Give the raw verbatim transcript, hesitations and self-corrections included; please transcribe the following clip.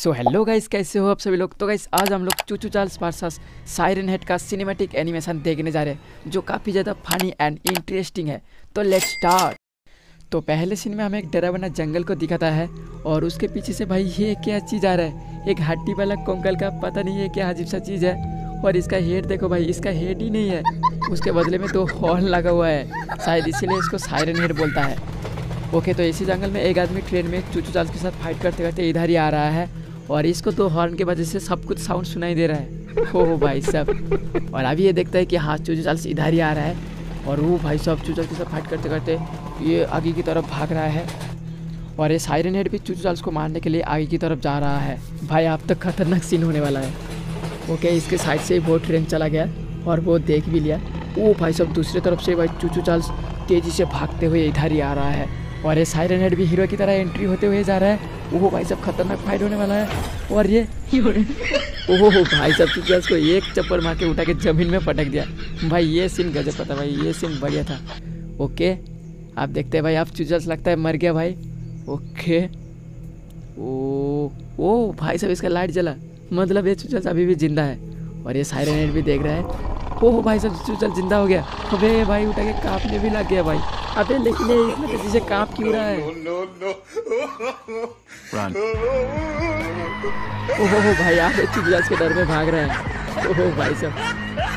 So hello guys, कैसे हो आप सभी लोग। तो गाइस आज हम लोग Choo Choo Charles versus Siren Head का सिनेमैटिक एनिमेशन देखने जा रहे हैं जो काफ़ी ज़्यादा फनी एंड इंटरेस्टिंग है। तो लेट्स स्टार्ट। तो पहले सीन में हमें एक डरावना जंगल को दिखाता है और उसके पीछे से भाई ये क्या चीज़ आ रहा है, एक हड्डी वाला कंकाल का, पता नहीं है क्या अजीब सा चीज़ है। और इसका हेड देखो भाई, इसका हेड ही नहीं है, उसके बदले में दो हॉर्न लगा हुआ है, शायद इसीलिए इसको सायरन हेड बोलता है। ओके, तो इसी जंगल में एक आदमी ट्रेन में चूचू चार्ल्स के साथ फाइट करते करते इधर ही आ रहा है और इसको दो हॉर्न की वजह से सब कुछ साउंड सुनाई दे रहा है। हो भाई साहब, और अभी ये देखता है कि हाँ चूचू चार्ल्स इधर ही आ रहा है और वो भाई साहब चूचू चार्ल्स के साथ फाइट करते करते ये आगे की तरफ भाग रहा है और ये सायरन हेड भी चूचू चार्ल्स को मारने के लिए आगे की तरफ जा रहा है। भाई अब तक खतरनाक सीन होने वाला है। ओके, इसके साइड से वो ट्रेन चला गया और वो देख भी लिया। वो भाई साहब दूसरी तरफ से भाई चूचू चार्ल्स तेज़ी से भागते हुए इधर ही आ रहा है और ये सायरन हेड भी हीरो की तरह एंट्री होते हुए जा रहा है। ओहो भाई साहब, खतरनाक फाइट होने वाला है। और ये ओहो भाई साहब चूचू चार्ल्स को एक चप्पल मार के उठा के जमीन में पटक दिया। भाई ये सीन गजब पता, भाई ये सीन बढ़िया था। ओके, आप देखते हैं भाई, आप चूचू चार्ल्स लगता है मर गया भाई। ओके, ओ ओ भाई साहब इसका लाइट जला, मतलब ये चूचू चार्ल्स अभी भी जिंदा है और ये सायरन हेड भी देख रहा है। ओह भाई साहब चूचू चार्ल्स जिंदा हो गया। अबे भाई उठा के कांपने भी लग गया भाई। अबे लेकिन ये इतना तेजी से कांप क्यों रहा है? ओहो भाई, आप चूचू चार्ल्स के डर में भाग रहा है। ओहो भाई साहब,